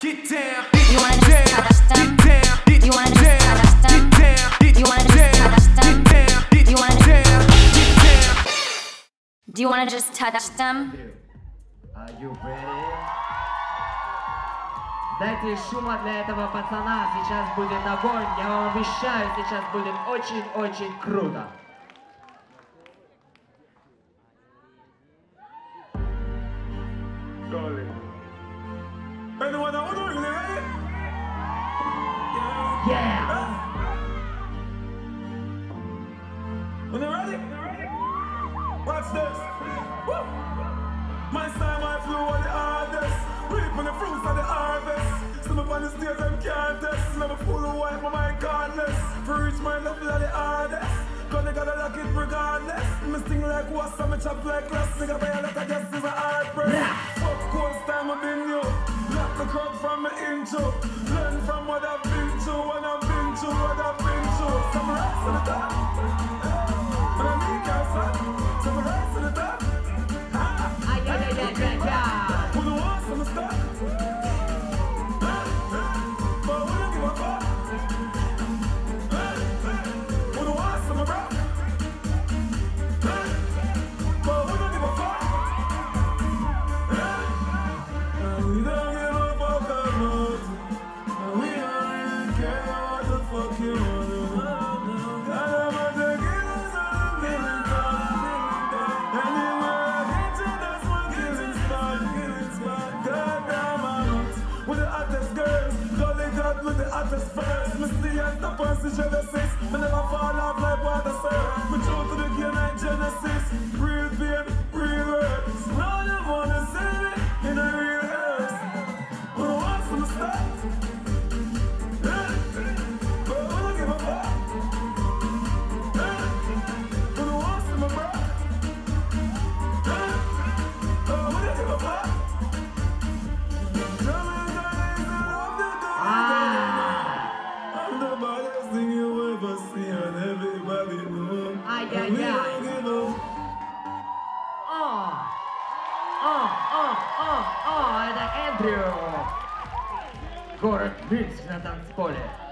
Get down, You wanna just touch them? get down, You wanna just touch them? get down, You wanna just touch them? get down, You wanna just get down. Do you wanna just touch them? Are you ready? Дайте шума для этого пацана, сейчас будет огонь, я вам обещаю, сейчас будет очень-очень круто. Anyone that wanna really ready? Yeah! When they're ready? Watch this. Woo! My style, my flow are the hardest. Reaping the fruits of the harvest. Some up on the stage, I'm can't test. Never fool a wife, my mind cardless. For reach my level are the hardest. Cause they gotta lock it regardless. Me sting like what's I'm a chop like glass. Nigga buy a lot of gas is a hard press. Fuck course time I've been you. Lock the crowd from my intro. Learn from what I've been through. What I've been through, what I've been through. Some rise to the top. But I need cancer. Some rise to the top. Ay, ay, ay, ay, ay, ay. Who the ones on the stop? But we don't give a fuck. Who the ones on the rock? But we don't give a fuck. We don't give a fuck about it. We don't really care what the fuck you want to do. God, I'm about to get us all a million dollars. Anywhere I get to, that's my killing spot. Goddamn, I'm out with the hottest girls. Golly God with the hottest first. Misty and the pussy Genesis. Me never fall off like water, sir. Me true to the game like Genesis. Real pain, real words. Now you wanna see me in a real earth. Who the ones from the start? But we don't give a fuck. Who the ones from the back? But we don't give a fuck. Tell me that is love the Ah! I'm the baddest thing you ever see, and everybody know. Ay, ay, And we ay. don't give a Это Эндрю. Город Минск на танцполе.